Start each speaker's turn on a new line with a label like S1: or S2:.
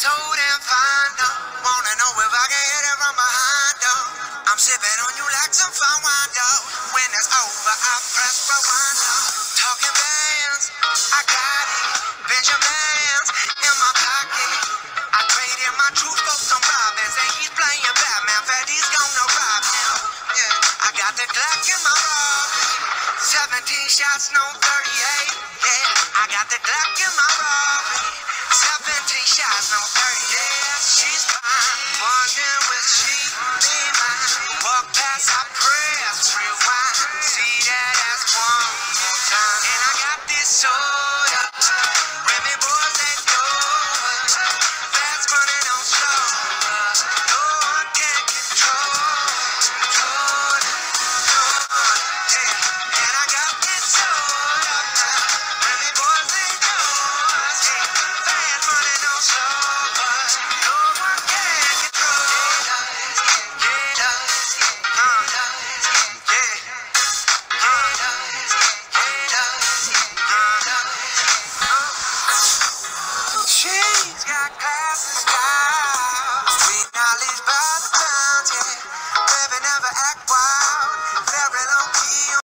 S1: so damn fine, though. Wanna know if I can hit it from behind, though. I'm sipping on you like some fine wine, though. When it's over, I press rewind, though. Talking bands, I got it. Benjamins in my pocket. I traded my truth for some Robins, and he's playing Batman. Freddy's gonna rob him. Yeah, I got the Glock in my Robin. 17 shots, no 38. Yeah, I got the Glock in my Robin.